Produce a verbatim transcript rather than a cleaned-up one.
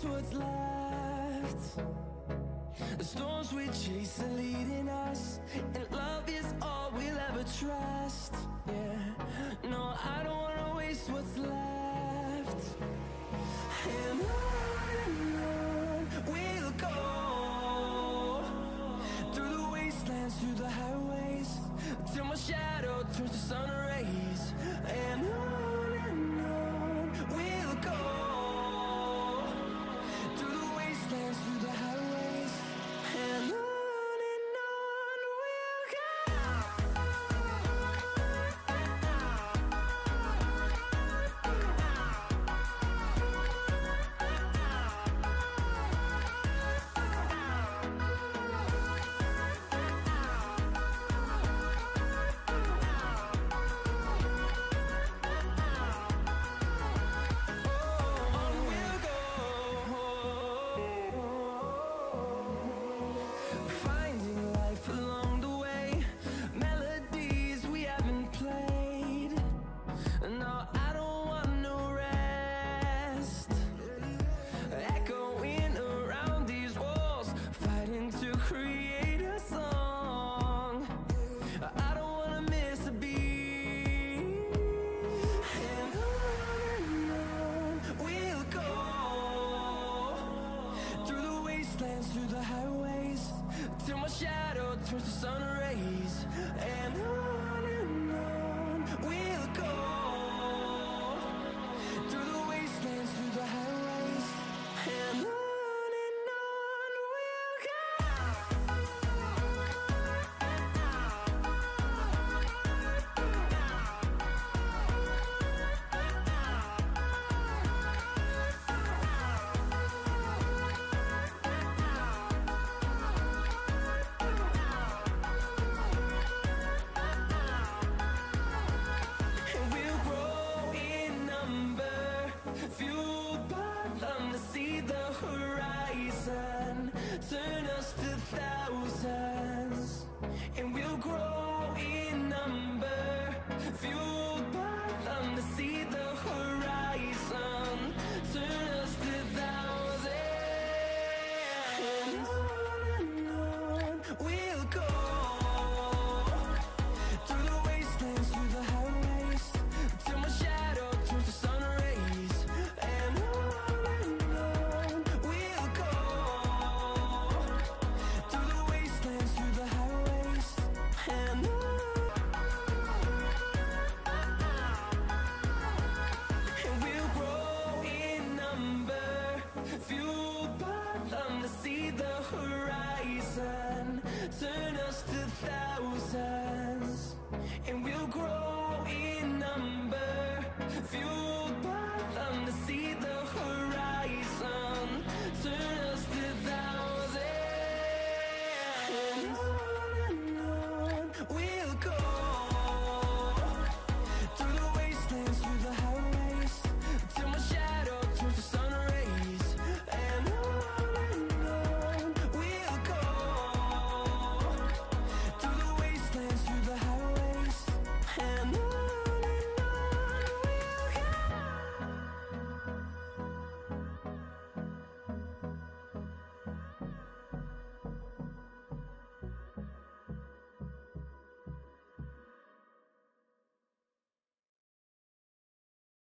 what's left. The storms we chase are leading us, and love is all we'll ever trust. Yeah, no, I don't wanna waste what's left. And on and on we'll go, through the wastelands, through the highways, till my shadow turns to sun rays. And on